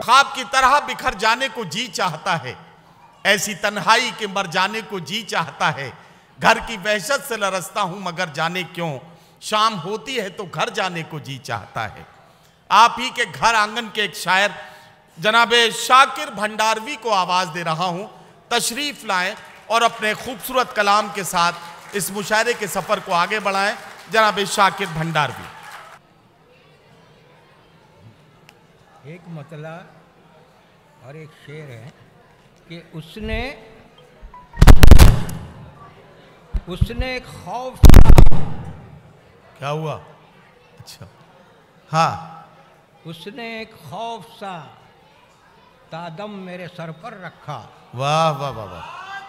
ख्वाब की तरह बिखर जाने को जी चाहता है, ऐसी तन्हाई के मर जाने को जी चाहता है। घर की वहशत से लरसता हूं मगर जाने क्यों, शाम होती है तो घर जाने को जी चाहता है। आप ही के घर आंगन के एक शायर जनाबे शाकिर भंडारवी को आवाज दे रहा हूं, तशरीफ लाएं और अपने खूबसूरत कलाम के साथ इस मुशायरे के सफर को आगे बढ़ाएं। जनाबे शाकिर भंडारवी। एक मतला और एक शेर है कि उसने एक खौफ, क्या हुआ? अच्छा हाँ, उसने एक खौफ सा तादम मेरे सर पर रखा। वाह वाह वाह वाह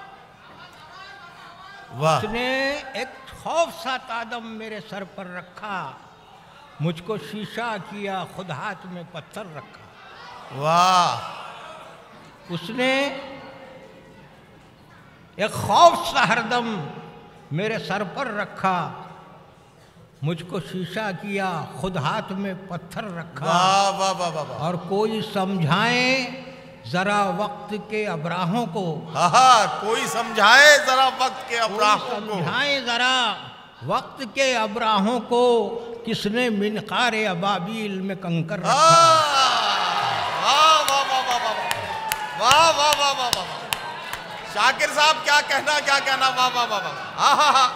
वाह। उसने एक खौफ सा तादम मेरे सर पर रखा, मुझको शीशा किया खुद हाथ में पत्थर रखा। वाह। उसने एक खौफ सा हरदम मेरे सर पर रखा, मुझको शीशा किया खुद हाथ में पत्थर रखा। वाह वाह वाह वाह वाह। और कोई समझाए जरा वक्त के अबराहों को। हाँ, कोई समझाए जरा वक्त के अबराहों को। समझाए जरा वक्त के अबराहों को, किसने मिनकारे अबाबील में कंकर रखा। वाह वाह वाह वाह वाह वाह वाह वाह वाह वाह। शाकिर साहब क्या कहना, क्या कहना। वाह वाह वाह वाह। हाँ हाँ हाँ,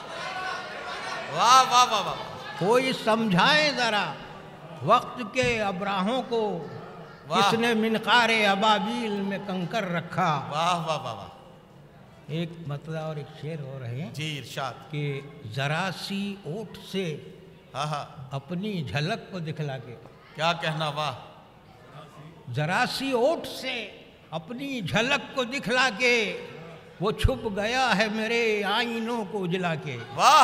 वाह वाह वाह वाह। कोई समझाए जरा वक्त के अबराहों को, किसने मिनकारे अबाबील में कंकर रखा। वाह वाह वाह वाह। एक मतलब और एक शेर हो रहे हैं जी, इरशाद। कि जरा सी ओठ से हाँ हाँ, अपनी झलक को दिखला के। क्या कहना। वाह। जरा सी ओठ से अपनी झलक को दिखला के, वो छुप गया है मेरे आईनों को उजला के। वाह।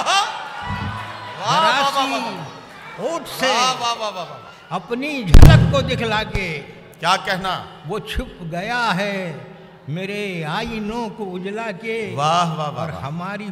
जरा सी ओठ से वाह वाह वाह अपनी झलक को दिखला के, क्या कहना। वो छुप गया है मेरे आईनों को उजला के। वाह वाह वाह। और हमारी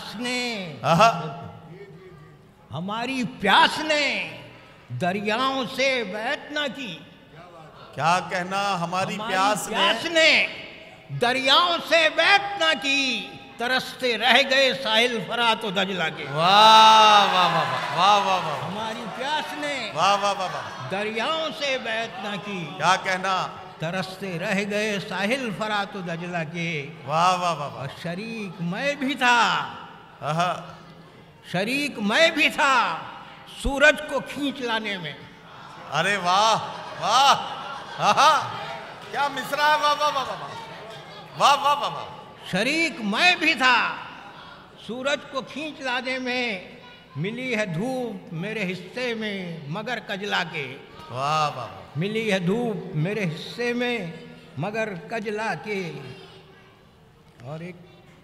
प्यास ने दरियाओं से बैत ना की। क्या कहना। हमारी प्यास ने दरियाओं से बैत ना की, तरसते रह गए साहिल फरात व दजला के। वाह वाह वाह वाह वाह वाह। हमारी प्यास ने वाह वाह वाह वाह। दरियाओं से बैत ना की, क्या कहना। तरसते रह गए साहिल फरात व दजला के। वाह वाह वाह वाह। और शरीक मैं भी था, हाँ, शरीक मैं भी था सूरज को खींच लाने में। अरे वाह वाह। हाँ, क्या मिसरा है। वाह वाह वाह वाह वाह वाह वाह वाह। शरीक मैं भी था सूरज को खींच लाने में, मिली है धूप मेरे हिस्से में मगर कजला के। वाह वाह। मिली है धूप मेरे हिस्से में मगर कजला के। और एक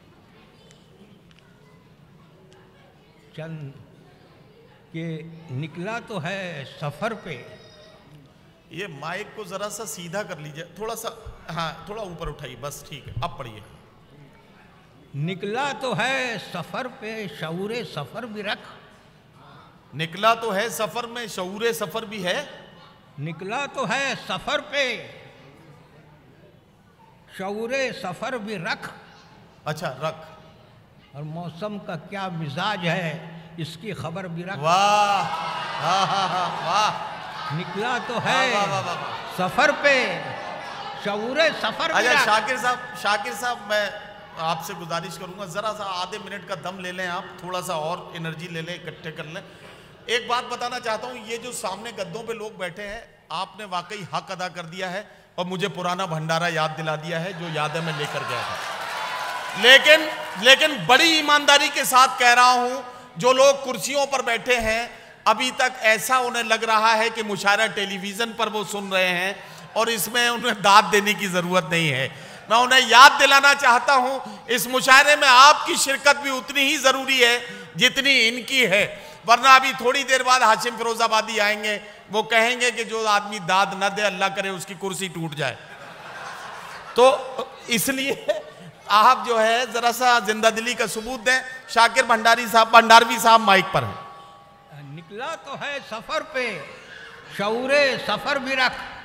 चंद के निकला तो है सफर पे। ये माइक को जरा सा सीधा कर लीजिए, थोड़ा सा। हाँ, थोड़ा ऊपर उठाइए, बस ठीक है। अब पढ़िए। निकला तो है सफर पे शऊरे सफर भी रख। निकला तो है सफर में, शऊरे सफर भी है। निकला तो है सफर पे शऊरे सफर भी रख। अच्छा, रख। और मौसम का क्या मिजाज है इसकी खबर भी रख। वाह। हाँ हाँ हाँ, वाह। निकला तो है वाह वाह वाह वाह। सफर पे शऊरे सफर भी अच्छा रख। शाकिर साहब मैं आपसे गुजारिश करूंगा, जरा सा आधे मिनट का दम ले लें आप, थोड़ा सा और एनर्जी ले लें, इकट्ठे कर लें। एक बात बताना चाहता हूं, ये जो सामने गद्दों पे लोग बैठे हैं, आपने वाकई हक अदा कर दिया है और मुझे पुराना भंडारा याद दिला दिया है जो यादें मैं लेकर गया था। लेकिन बड़ी ईमानदारी के साथ कह रहा हूं, जो लोग कुर्सियों पर बैठे हैं अभी तक ऐसा उन्हें लग रहा है कि मुशायरा टेलीविजन पर वो सुन रहे हैं और इसमें उन्हें दाद देने की जरूरत नहीं है। मैं उन्हें याद दिलाना चाहता हूं, इस मुशायरे में आपकी शिरकत भी उतनी ही जरूरी है जितनी इनकी है, वरना अभी थोड़ी देर बाद हाशिम फिरोजाबादी आएंगे, वो कहेंगे कि जो आदमी दाद न दे अल्लाह करे उसकी कुर्सी टूट जाए। तो इसलिए आप जो है जरा सा जिंदा दिली का सबूत दें। शाकिर भंडारवी साहब माइक पर हैं। निकला तो है सफर पे शऊरे सफर भी रख।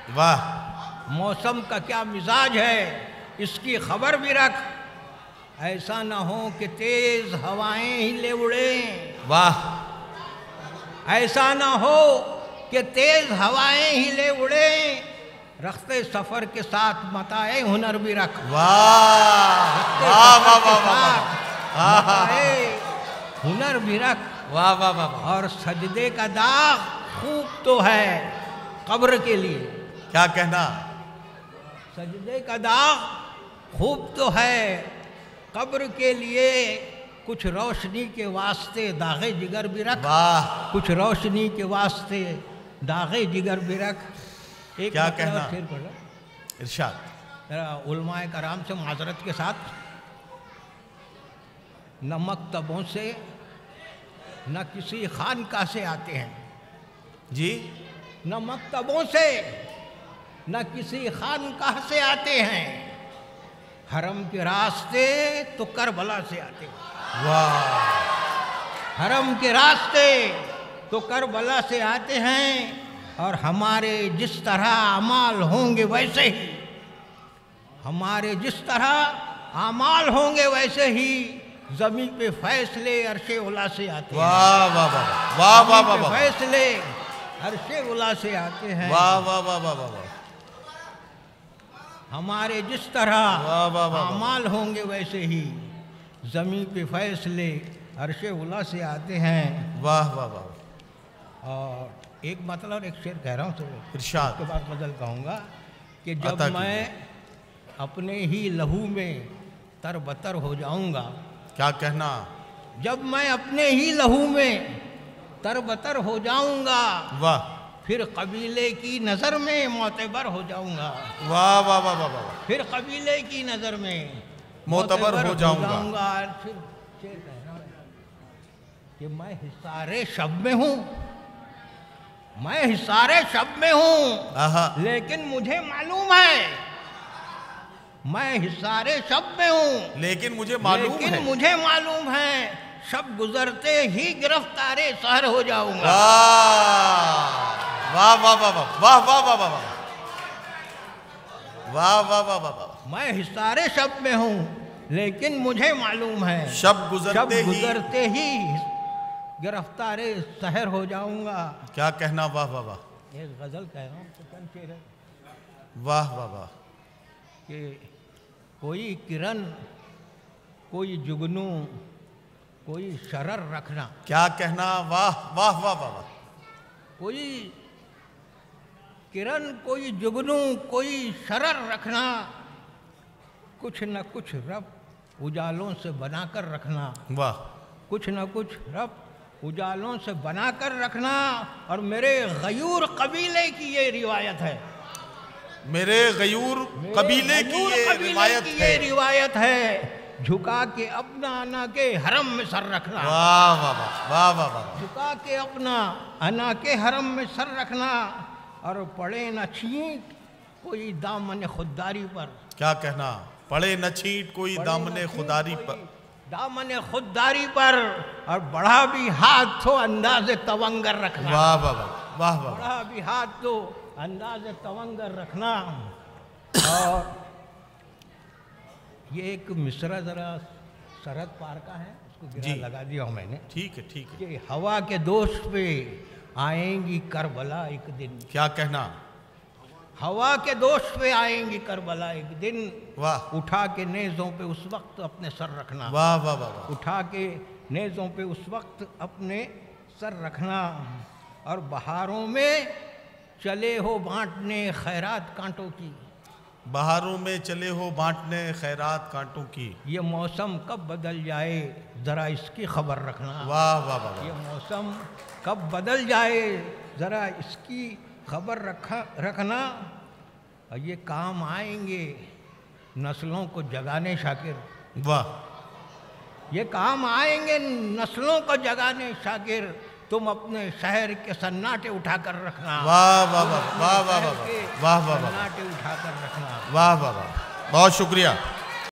वाह। मौसम का क्या मिजाज है इसकी खबर भी रख, ऐसा ना हो कि तेज हवाएं ही ले उड़े। वाह। ऐसा ना हो कि तेज हवाएं ही ले उड़े, रखते सफर के साथ मताए हुनर भी रख। वाह वाह वाह वाह वाह, हुनर भी रख। वाह वाह वाह। और सजदे का दाग खूब तो है कब्र के लिए। क्या कहना? सजदे का दाग खूब तो है कब्र के लिए, कुछ रोशनी के वास्ते दागे जिगर भी रख। वाह। कुछ रोशनी के वास्ते दागे जिगर भी रख। एक क्या कहना? शेर पढ़ लो। इरशाद। जरा उलमाए कराम से माजरत के साथ, न मकतबों से न किसी खानका से आते हैं जी। न मकतबों से न किसी खानकाह से आते हैं, हरम के रास्ते तो करबला से आते हैं। वाह। हरम के रास्ते तो करबला से आते हैं, और हमारे जिस तरह अमाल होंगे वैसे ही, हमारे जिस तरह अमाल होंगे वैसे ही ज़मीन पे फैसले अर्शे उला से आते हैं। वाह वाह वाह वाह वाह वाह वाह। फैसले अर्शे उला से आते हैं। वाह वाह वाह वाह वाह। हमारे जिस तरह अमाल होंगे वैसे ही ज़मीन पे फैसले अर्शे उला से आते हैं। वाह वाह वाह। और एक मतलब एक शेर कह रहा हूँ, इरशाद। उसके बाद बदल कहूँगा कि जब अता मैं अपने ही लहू में तरबतर हो जाऊँगा। क्या कहना? जब मैं अपने ही लहू में तरबतर हो जाऊँगा, वाह। फिर कबीले की नज़र में मोतबर हो जाऊँगा। वाह वाह वाह वाह वाह। फिर कबीले की नज़र में मोतबर हो जाऊँगा। फिर शेर कह रहा हूँ कि मैं हिसारे शब में हूँ, मैं हिसारे शब में हूँ, लेकिन मुझे मालूम है, मैं हिसारे शब में हूँ लेकिन मुझे मालूम है, लेकिन मुझे मालूम है शब गुजरते ही गिरफ्तारे शहर हो जाऊंगा। वाह वाह वाह वाह वाह वाह वाह वाह वाह वाह वाह वाह वाह। मैं हिसारे शब में हूँ लेकिन मुझे मालूम है शब गुजरते ही गिरफ्तारे शहर हो जाऊंगा। क्या कहना? वाह वाह वाह। एक गजल कह रहा हूँ। वाह वाह वाह। कि कोई किरण कोई जुगनू कोई शरर रखना। क्या कहना? वाह वाह वाह वाह वाह। कोई किरण कोई जुगनू कोई शरर रखना, कुछ न कुछ रब उजालों से बनाकर रखना। वाह। कुछ न कुछ रब उजालों से बनाकर रखना। और मेरे गयूर कबीले की ये रिवायत है, मेरे गयूर कबीले की ये रिवायत है, झुका के अपना अना के हरम में सर रखना। वाह वाह वाह वाह वाह। झुका के अपना अना के हरम में सर रखना, और पड़े न छींट कोई दामन खुददारी पर। क्या कहना? पड़े न छींट कोई दामन खुदारी पर, दामन खुददारी पर, और बढ़ा भी हाथ तो अंदाज़े तवंगर रखना। वाह वाह वाह वाह वाह। बढ़ा भी हाथ तो अंदाज़े तवंगर रखना। और ये एक मिसरा ज़रा शरद पार का है, उसको गिरा लगा दिया हूँ मैंने। ठीक है ठीक है। कि हवा के दोष पे आएंगी करबला एक दिन। क्या कहना? हवा के दोष पे आएंगी करबला एक दिन। वाह। उठा के नेज़ों पे उस वक्त अपने सर रखना। वाह वाह वाह। उठा के नेज़ों पे उस वक्त अपने सर रखना। और बहारों में चले हो बांटने खैरात कांटों की। बहारों में चले हो बांटने खैरात कांटों की। ये मौसम कब बदल जाए ज़रा इसकी खबर रखना। वाह वाह वाह। ये मौसम कब बदल जाए ज़रा इसकी खबर रखना। और ये काम आएंगे नस्लों को जगाने शाकिर। वाह। ये काम आएंगे नस्लों को जगाने शाकिर, तुम अपने शहर के सन्नाटे उठाकर रखना। वाह वाह वाह वाह वाह वाह वाह वाह। सन्नाटे उठाकर रखना। वाह वाह वाह। बहुत शुक्रिया।